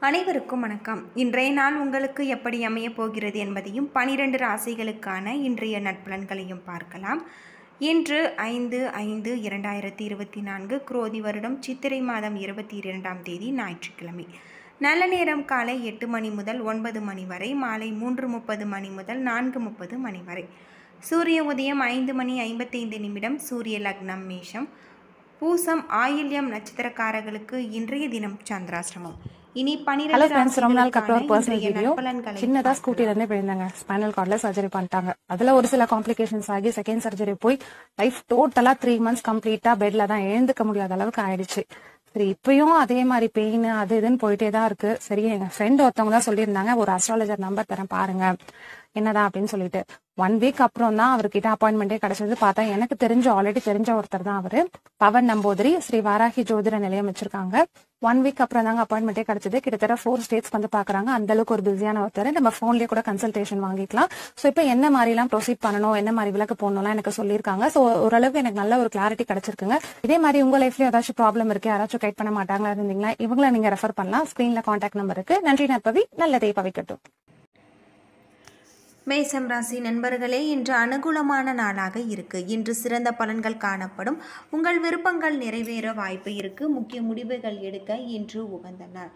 அனைவருக்கும் வணக்கம். இன்றைய நாள் உங்களுக்கு எப்படி அமையப் போகிறது என்பதையும் 12 ராசிகளுக்கான இன்றைய நட்பலன்களையும் பார்க்கலாம். இன்று 5/5/2024 குரோதி வருடம் சித்திரை மாதம் 22ஆம் தேதி ஞாயிற்றுக்கிழமை. நல்ல நேரம் காலை 8 மணி முதல் 9 மணி வரை, மாலை 3:30 மணி முதல் 4:30 மணி வரை. சூரிய உதயம் 5 மணி 55 நிமிடம். சூரிய லக்னம் மேஷம். பூசம் ஆயில்யம் நட்சத்திரக்காரர்களுக்கு இன்றைய தினம் சந்திராசிரமம். இனி 12 ரொம்ப நாளுக்கு அப்புறம் ஒரு பர்சனல் வீடியோ. சின்னதா ஸ்கூட்டில இருந்து போயிருந்தாங்க. ஸ்பைனல் கார்ட்ல சர்ஜரி பண்ணிட்டாங்க. அதுல ஒரு சில காம்ப்ளிகேஷன்ஸ் ஆகி செகண்ட் சர்ஜரி போய் லைஃப் டோட்டலா 3 மந்த்ஸ் கம்ப்ளீட்டா பெட்ல தான் எழுந்துக்க முடியாத அளவுக்கு ஆயிடுச்சு. சரி, இப்பயும் அதே மாதிரி பெயின் அது இதுன்னு போயிட்டே தான் இருக்கு. சரி, எங்க ஃப்ரெண்ட் ஒருத்தவங்க தான் சொல்லியிருந்தாங்க, ஒரு அஸ்ட்ராலஜர் நம்பர் தரேன் பாருங்க என்னதான் அப்படின்னு சொல்லிட்டு. 1 வீக் அப்புறம் தான் அவர்கிட்ட அப்பாயின்மெண்டே கிடைச்சது. பார்த்தா எனக்கு ஆல்ரெடி தெரிஞ்ச ஒருத்தர் தான் அவரு. பவன் நம்பூதிரி ஸ்ரீ வாராகி ஜோதிட நிலையம் வச்சிருக்காங்க. 1 வீக் அப்புறம் தாங்க அப்பாயின்மெண்டே கிடைச்சது. கிட்டத்தட்ட 4 ஸ்டேட்ஸ் வந்து பாக்குறாங்க. அந்த அளவுக்கு ஒரு பிஸியான ஒருத்தர். நம்ம போன்லயே கூட கன்சல்டேஷன் வாங்கிக்கலாம். சோ இப்போ என்ன மாதிரி எல்லாம் ப்ரொசீட் பண்ணணும், என்ன மாதிரி விளக்கு போடணும்லாம் எனக்கு சொல்லியிருக்காங்க. சோ ஓரளவுக்கு எனக்கு நல்ல ஒரு கிளாரிட்டி கிடைச்சிருக்குங்க. இதே மாதிரி உங்க லைஃப்லயும் ஏதாச்சும் ப்ராப்ளம் இருக்கு, யாராச்சும் கைட் பண்ண மாட்டாங்களா இருந்தீங்களா, இவங்களை நீங்க ரெஃபர் பண்ணலாம். ஸ்கிரீன்ல கான்டாக்ட் நம்பர் இருக்கு. நன்றி நற்பவி, நல்லதே பவிக்கட்டும். மேசம் ராசி நண்பர்களே, இன்று அனுகூலமான நாளாக இருக்கு. இன்று சிறந்த பலன்கள் காணப்படும். உங்கள் விருப்பங்கள் நிறைவேற வாய்ப்பு இருக்கு. முக்கிய முடிவுகள் எடுக்க இன்று உகந்த நாள்.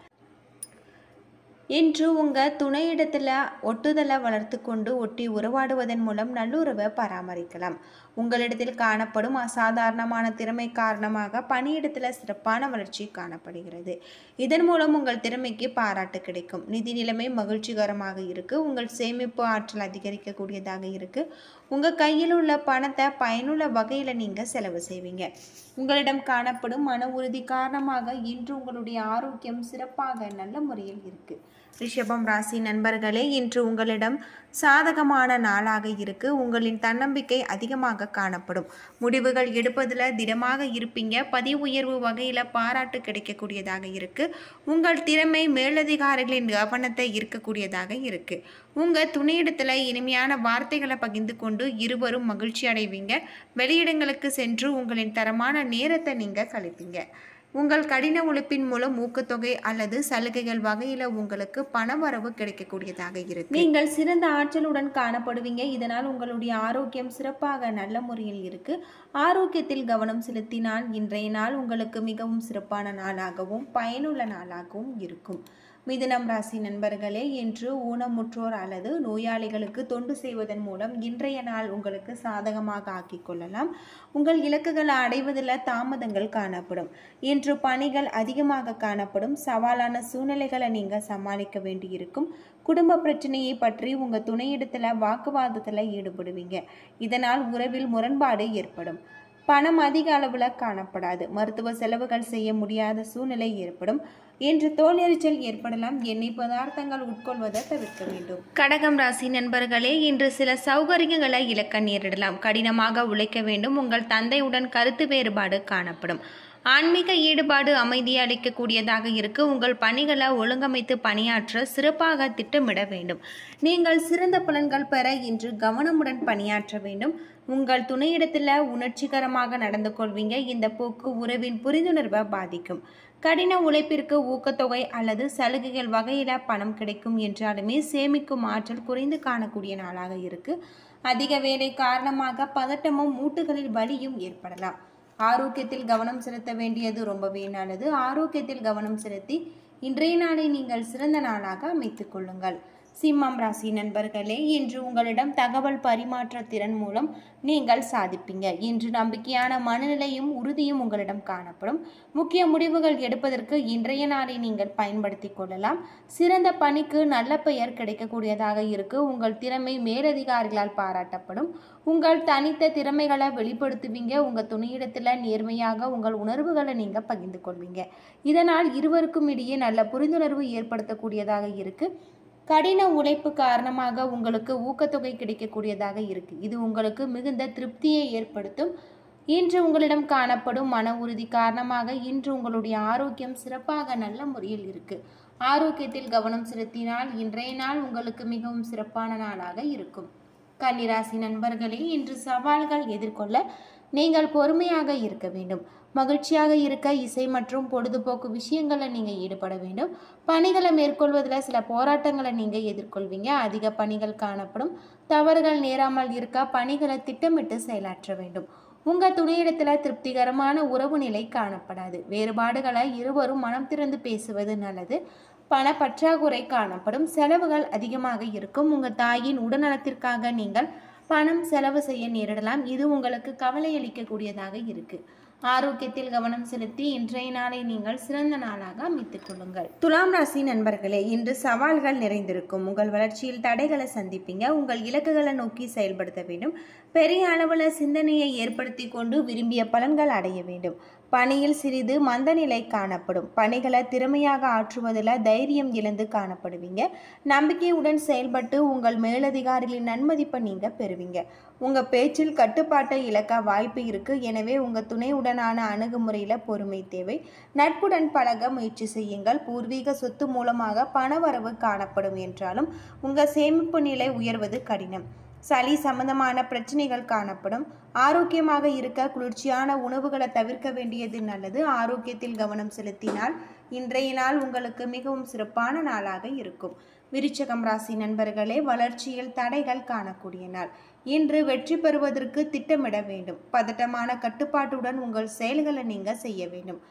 இன்று உங்கள் துணையிடத்தில் ஒட்டுதலை வளர்த்து கொண்டு ஒட்டி உறவாடுவதன் மூலம் நல்லுறவை பராமரிக்கலாம். உங்களிடத்தில் காணப்படும் அசாதாரணமான திறமை காரணமாக பணியிடத்தில் சிறப்பான வளர்ச்சி காணப்படுகிறது. இதன் மூலம் உங்கள் திறமைக்கு பாராட்டு கிடைக்கும். நிதி நிலைமை மகிழ்ச்சிகரமாக இருக்கு. உங்கள் சேமிப்பு ஆற்றல் அதிகரிக்கக்கூடியதாக இருக்கு. உங்கள் கையில் உள்ள பணத்தை பயனுள்ள வகையில் நீங்கள் செலவு செய்வீங்க. உங்களிடம் காணப்படும் மன உறுதி காரணமாக இன்று உங்களுடைய ஆரோக்கியம் சிறப்பாக நல்ல முறையில் இருக்கு. ரிஷபம் ராசி நண்பர்களே, இன்று உங்களிடம் சாதகமான நாளாக இருக்கு. உங்களின் தன்னம்பிக்கை அதிகமாக காணப்படும். முடிவுகள் எடுப்பதில் திடமாக இருப்பீங்க. பதவி உயர்வு வகையில் பாராட்டு கிடைக்கக்கூடியதாக இருக்கு. உங்கள் திறமை மேலதிகாரிகளின் கவனத்தை ஈர்க்கக்கூடியதாக இருக்கு. உங்கள் துணையிடத்தில் இனிமையான வார்த்தைகளை பகிர்ந்து கொண்டு இருவரும் மகிழ்ச்சி அடைவீங்க. வெளியிடங்களுக்கு சென்று உங்களின் தரமான நேரத்தை நீங்கள் கழிப்பீங்க. உங்கள் கடின உழைப்பின் மூலம் ஊக்கத்தொகை அல்லது சலுகைகள் வகையில் உங்களுக்கு பணவரவு கிடைக்கக்கூடியதாக இருக்கு. நீங்கள் சிறந்த ஆற்றலுடன் காணப்படுவீங்க. இதனால் உங்களுடைய ஆரோக்கியம் சிறப்பாக நல்ல முறையில் இருக்கு. ஆரோக்கியத்தில் கவனம் செலுத்தினால் இன்றைய நாள் உங்களுக்கு மிகவும் சிறப்பான நாளாகவும் பயனுள்ள நாளாகவும் இருக்கும். மிதுனம் ராசி நண்பர்களே, இன்று ஊனமுற்றோர் அல்லது நோயாளிகளுக்கு தொண்டு செய்வதன் மூலம் இன்றைய நாள் உங்களுக்கு சாதகமாக ஆக்கிக் கொள்ளலாம். உங்கள் இலக்குகளை அடைவதில் தாமதங்கள் காணப்படும். இன்று பணிகள் அதிகமாக காணப்படும். சவாலான சூழ்நிலைகளை நீங்கள் சமாளிக்க வேண்டியிருக்கும். குடும்ப பிரச்சனையை பற்றி உங்கள் துணையிடத்தில் வாக்குவாதத்தில் ஈடுபடுவீங்க. இதனால் உறவில் முரண்பாடு ஏற்படும். பணம் அதிக அளவில் காணப்படாது. மருத்துவ செலவுகள் செய்ய முடியாத சூழ்நிலை ஏற்படும். இன்று தோல் எரிச்சல் ஏற்படலாம். எண்ணெய் பதார்த்தங்கள் உட்கொள்வதை தவிர்க்க வேண்டும். கடகம் ராசி நண்பர்களே, இன்று சில சௌகரியங்களை இழக்க நேரிடலாம். கடினமாக உழைக்க வேண்டும். உங்கள் தந்தையுடன் கருத்து வேறுபாடு காணப்படும். ஆன்மீக ஈடுபாடு அமைதியை அளிக்கக்கூடியதாக இருக்கு. உங்கள் பணிகளை ஒழுங்கமைத்து பணியாற்ற சிறப்பாக திட்டமிட வேண்டும். நீங்கள் சிறந்த பலன்கள் பெற இன்று கவனமுடன் பணியாற்ற வேண்டும். உங்கள் துணையிடத்தில் உணர்ச்சிகரமாக நடந்து கொள்வீங்க. இந்த போக்கு உறவின் புரிந்துணர்வை பாதிக்கும். கடின உழைப்பிற்கு ஊக்கத்தொகை அல்லது சலுகைகள் வகையில் பணம் கிடைக்கும் என்றாலுமே சேமிக்கும் ஆற்றல் குறைந்து காணக்கூடிய நாளாக இருக்கு. அதிக வேலை காரணமாக பதட்டமும் மூட்டுகளில் வலியும் ஏற்படலாம். ஆரோக்கியத்தில் கவனம் செலுத்த வேண்டியது ரொம்பவே நல்லது. ஆரோக்கியத்தில் கவனம் செலுத்தி இன்றைய நாளை நீங்கள் சிறந்த நாளாக அமைத்துக் கொள்ளுங்கள். சிம்மம் ராசி நண்பர்களே, இன்று உங்களிடம் தகவல் பரிமாற்ற திறன் மூலம் நீங்கள் சாதிப்பீங்க. இன்று நம்பிக்கையான மனநிலையும் உறுதியும் உங்களிடம் காணப்படும். முக்கிய முடிவுகள் எடுப்பதற்கு இன்றைய நாளை நீங்கள் பயன்படுத்தி கொள்ளலாம். சிறந்த பணிக்கு நல்ல பெயர் கிடைக்கக்கூடியதாக இருக்கு. உங்கள் திறமை மேலதிகாரிகளால் பாராட்டப்படும். உங்கள் தனித்த திறமைகளை வெளிப்படுத்துவீங்க. உங்கள் துணையிடத்தில் நேர்மையாக உங்கள் உணர்வுகளை நீங்கள் பகிர்ந்து கொள்வீங்க. இதனால் இருவருக்கும் இடையே நல்ல புரிந்துணர்வு ஏற்படுத்தக்கூடியதாக இருக்கு. கடின உழைப்பு காரணமாக உங்களுக்கு ஊக்கத்தொகை கிடைக்கக்கூடியதாக இருக்கு. இது உங்களுக்கு மிகுந்த திருப்தியை ஏற்படுத்தும். இன்று உங்களிடம் காணப்படும் மன உறுதி காரணமாக இன்று உங்களுடைய ஆரோக்கியம் சிறப்பாக நல்ல முறையில் இருக்கு. ஆரோக்கியத்தில் கவனம் செலுத்தினால் இன்றைய நாள் உங்களுக்கு மிகவும் சிறப்பான நாளாக இருக்கும். கன்னிராசி நண்பர்களே, இன்று சவால்கள் எதிர்கொள்ள நீங்கள் பொறுமையாக இருக்க வேண்டும். மகிழ்ச்சியாக இருக்க இசை மற்றும் பொழுதுபோக்கு விஷயங்களில் நீங்கள் ஈடுபட வேண்டும். பணிகளை மேற்கொள்வதில் சில போராட்டங்களை நீங்கள் எதிர்கொள்வீங்க. அதிக பணிகள் காணப்படும். தவறுகள் நேராமல் இருக்க பணிகளை திட்டமிட்டு செயலாற்ற வேண்டும். உங்கள் துணையிடத்தில் திருப்திகரமான உறவு நிலை காணப்படாது. வேறுபாடுகளை இருவரும் மனம் திறந்து பேசுவது நல்லது. பண பற்றாக்குறை காணப்படும். செலவுகள் அதிகமாக இருக்கும். உங்கள் தாயின் உடல்நலத்திற்காக நீங்கள் பணம் செலவு செய்ய நேரிடலாம். இது உங்களுக்கு கவலை அளிக்கக்கூடியதாக இருக்கு. ஆரோக்கியத்தில் கவனம் செலுத்தி இன்றைய நாளை நீங்கள் சிறந்த நாளாக அமைத்துக் கொள்ளுங்கள். துலாம் ராசி நண்பர்களே, இன்று சவால்கள் நிறைந்திருக்கும். உங்கள் வளர்ச்சியில் தடைகளை சந்திப்பீங்க. உங்கள் இலக்குகளை நோக்கி செயல்படுத்த வேண்டும். பெரிய அளவில் சிந்தனையை ஏற்படுத்தி கொண்டு விரும்பிய பலன்கள் அடைய வேண்டும். பணியில் சிறிது மந்தநிலை காணப்படும். பணிகளை திறமையாக ஆற்றுவதில் தைரியம் இழந்து காணப்படுவீங்க. நம்பிக்கையுடன் செயல்பட்டு உங்கள் மேலதிகாரிகளின் நன்மதிப்பை நீங்கள் பெறுவீங்க. உங்கள் பேச்சில் கட்டுப்பாட்டை இழக்க வாய்ப்பு இருக்கு. எனவே உங்கள் துணையுடனான அணுகுமுறையில் பொறுமை தேவை. நட்புடன் பழக முயற்சி செய்யுங்கள். பூர்வீக சொத்து மூலமாக பணவரவு காணப்படும் என்றாலும் உங்கள் சேமிப்பு நிலை உயர்வது கடினம். சளி சம்பந்தமான பிரச்சனைகள் காணப்படும். ஆரோக்கியமாக இருக்க குளிர்ச்சியான உணவுகளை தவிர்க்க வேண்டியது நல்லது. ஆரோக்கியத்தில் கவனம் செலுத்தினால் இன்றைய நாள் உங்களுக்கு மிகவும் சிறப்பான நாளாக இருக்கும். விருச்சிகம் ராசி நண்பர்களே, வளர்ச்சியில் தடைகள் காணக்கூடிய நாள். இன்று வெற்றி பெறுவதற்கு திட்டமிட வேண்டும். பதட்டமான கட்டுப்பாட்டுடன் உங்கள் செயல்களை நீங்கள் செய்ய வேண்டும்.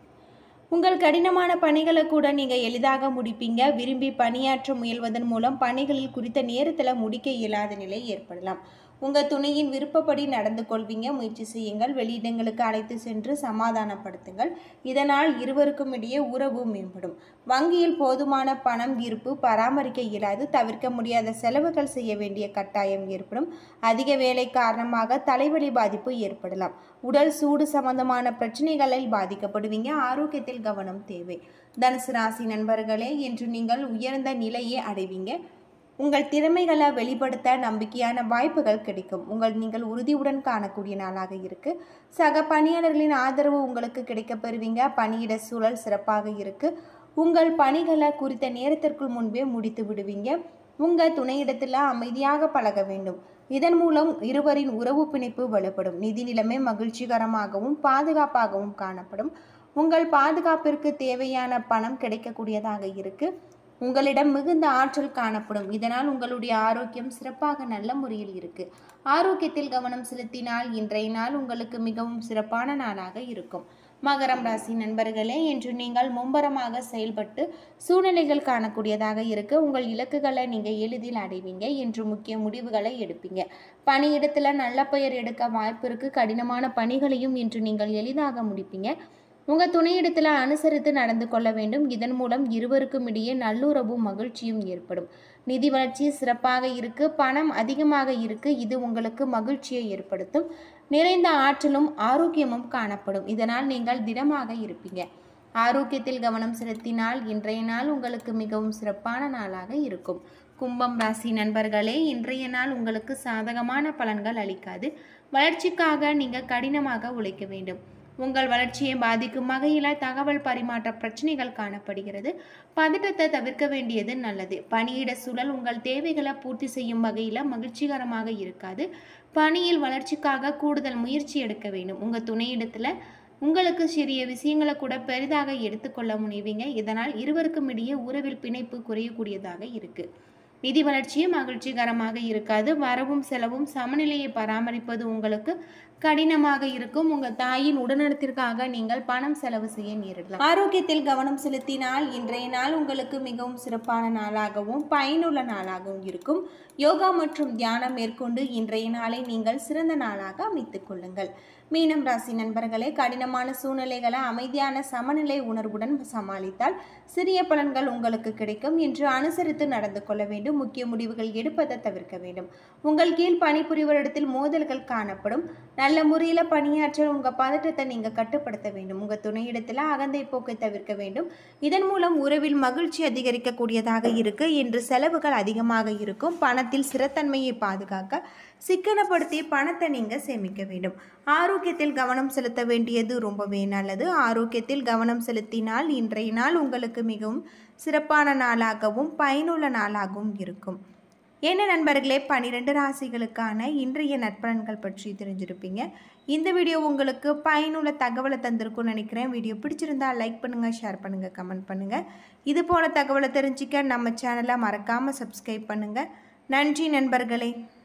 உங்கள் கடினமான பணிகளை கூட நீங்கள் எளிதாக முடிப்பீங்க. விரும்பி பணியாற்ற முயல்வதன் மூலம் பணிகளில் குறித்த நேரத்தில் முடிக்க இயலாத நிலை ஏற்படலாம். உங்கள் துணையின் விருப்பப்படி நடந்து கொள்வீங்க. முயற்சி செய்யுங்கள். வெளியிடங்களுக்கு அழைத்து சென்று சமாதானப்படுத்துங்கள். இதனால் இருவருக்கும் இடையே உறவு மேம்படும். வங்கியில் போதுமான பணம் இருப்பு பராமரிக்க இயலாது. தவிர்க்க முடியாத செலவுகள் செய்ய வேண்டிய கட்டாயம் ஏற்படும். அதிக வேலை காரணமாக தலைவலி பாதிப்பு ஏற்படலாம். உடல் சூடு சம்பந்தமான பிரச்சனைகளில் பாதிக்கப்படுவீங்க. ஆரோக்கியத்தில் கவனம் தேவை. தனுசு ராசி நண்பர்களே, இன்று நீங்கள் உயர்ந்த நிலையை அடைவீங்க. உங்கள் திறமைகளை வெளிப்படுத்த நம்பிக்கையான வாய்ப்புகள் கிடைக்கும். நீங்கள் உறுதியுடன் காணக்கூடிய நாளாக இருக்கு. சக பணியாளர்களின் ஆதரவு உங்களுக்கு கிடைக்க பெறுவீங்க. பணியிட சூழல் சிறப்பாக இருக்கு. உங்கள் பணிகளை குறித்த நேரத்திற்குள் முன்பே முடித்து விடுவீங்க. உங்கள் துணையிடத்தில் அமைதியாக பழக வேண்டும். இதன் மூலம் இருவரின் உறவு பிணைப்பு வலுப்படும். நிதி நிலைமை மகிழ்ச்சிகரமாகவும் பாதுகாப்பாகவும் காணப்படும். உங்கள் பாதுகாப்பிற்கு தேவையான பணம் கிடைக்கக்கூடியதாக இருக்கு. உங்களிடம் மிகுந்த ஆற்றல் காணப்படும். இதனால் உங்களுடைய ஆரோக்கியம் சிறப்பாக நல்ல முறையில் இருக்கு. ஆரோக்கியத்தில் கவனம் செலுத்தினால் இன்றைய நாள் உங்களுக்கு மிகவும் சிறப்பான நாளாக இருக்கும். மகரம் ராசி நண்பர்களே, இன்று நீங்கள் மும்பரமாக செயல்பட்டு சூழ்நிலைகள் காணக்கூடியதாக இருக்கு. உங்கள் இலக்குகளை நீங்கள் எளிதில் அடைவீங்க. இன்று முக்கிய முடிவுகளை எடுப்பீங்க. பணியிடத்தில் நல்ல பெயர் எடுக்க வாய்ப்பு இருக்கு. கடினமான பணிகளையும் இன்று நீங்கள் எளிதாக முடிப்பீங்க. உங்கள் துணையிடத்தில் அனுசரித்து நடந்து கொள்ள வேண்டும். இதன் மூலம் இருவருக்கும் இடையே நல்லுறவும் மகிழ்ச்சியும் ஏற்படும். நிதி வளர்ச்சி சிறப்பாக இருக்கு. பணம் அதிகமாக இருக்கு. இது உங்களுக்கு மகிழ்ச்சியை ஏற்படுத்தும். நிறைந்த ஆற்றலும் ஆரோக்கியமும் காணப்படும். இதனால் நீங்கள் திடமாக இருப்பீங்க. ஆரோக்கியத்தில் கவனம் செலுத்தினால் இன்றைய நாள் உங்களுக்கு மிகவும் சிறப்பான நாளாக இருக்கும். கும்பம் ராசி நண்பர்களே, இன்றைய நாள் உங்களுக்கு சாதகமான பலன்கள் அளிக்காது. வளர்ச்சிக்காக நீங்கள் கடினமாக உழைக்க வேண்டும். உங்கள் வளர்ச்சியை பாதிக்கும் வகையில் தகவல் பரிமாற்ற பிரச்சனைகள் காணப்படுகிறது. பதட்டத்தை தவிர்க்க வேண்டியது நல்லது. பணியிட சூழல் உங்கள் தேவைகளை பூர்த்தி செய்யும் வகையில் மகிழ்ச்சிகரமாக இருக்காது. பணியில் வளர்ச்சிக்காக கூடுதல் முயற்சி எடுக்க வேண்டும். உங்கள் துணையிடத்தில் உங்களுக்கு சிறிய விஷயங்களை கூட பெரிதாக எடுத்துக்கொள்ள முனைவீங்க. இதனால் இருவருக்கும் இடையே உறவில் பிணைப்பு குறையக்கூடியதாக இருக்கு. நிதி வளர்ச்சியும் மகிழ்ச்சிகரமாக இருக்காது. வரவும் செலவும் சமநிலையை பராமரிப்பது உங்களுக்கு கடினமாக இருக்கும். உங்கள் தாயின் உடல்நலத்திற்காக நீங்கள் பணம் செலவு செய்ய நேரிடலாம். ஆரோக்கியத்தில் கவனம் செலுத்தினால் இன்றைய நாள் உங்களுக்கு மிகவும் சிறப்பான நாளாகவும் பயனுள்ள நாளாகவும் இருக்கும். யோகா மற்றும் தியானம் மேற்கொண்டு இன்றைய நாளை நீங்கள் சிறந்த நாளாக அமைத்துக் கொள்ளுங்கள். மீனம் ராசி நண்பர்களே, கடினமான சூழ்நிலைகளை அமைதியான சமநிலை உணர்வுடன் சமாளித்தால் சிறிய பலன்கள் உங்களுக்கு கிடைக்கும். என்று அனுசரித்து நடந்து கொள்ள வேண்டும். முக்கிய முடிவுகள் எடுப்பதை தவிர்க்க வேண்டும். உங்கள் கீழ் பணிபுரிவரிடத்தில் மோதல்கள் காணப்படும். நல்ல முறையில் பணியாற்ற உங்கள் பதட்டத்தை நீங்கள் கட்டுப்படுத்த வேண்டும். உங்கள் துணையிடத்தில் அகந்தை போக்கை தவிர்க்க வேண்டும். இதன் மூலம் உறவில் மகிழ்ச்சி அதிகரிக்கக்கூடியதாக இருக்கு. என்று செலவுகள் அதிகமாக இருக்கும். பணத்தில் ஸ்திரத்தன்மையை பாதுகாக்க சிக்கனப்படுத்தி பணத்தை நீங்கள் சேமிக்க வேண்டும். ஆரோக்கியத்தில் கவனம் செலுத்த வேண்டியது ரொம்பவே நல்லது. ஆரோக்கியத்தில் கவனம் செலுத்தினால் இன்றைய நாள் உங்களுக்கு மிகவும் சிறப்பான நாளாகவும் பயனுள்ள நாளாகவும் இருக்கும். என்ன நண்பர்களே, 12 ராசிகளுக்கான இன்றைய நற்பலன்கள் பற்றி தெரிஞ்சிருப்பீங்க. இந்த வீடியோ உங்களுக்கு பயனுள்ள தகவலை தந்திருக்கும்னு நினைக்கிறேன். வீடியோ பிடிச்சிருந்தா லைக் பண்ணுங்கள், ஷேர் பண்ணுங்கள், கமெண்ட் பண்ணுங்கள். இது போல தகவலை தெரிஞ்சிக்க நம்ம சேனலை மறக்காமல் சப்ஸ்கிரைப் பண்ணுங்கள். நன்றி நண்பர்களே.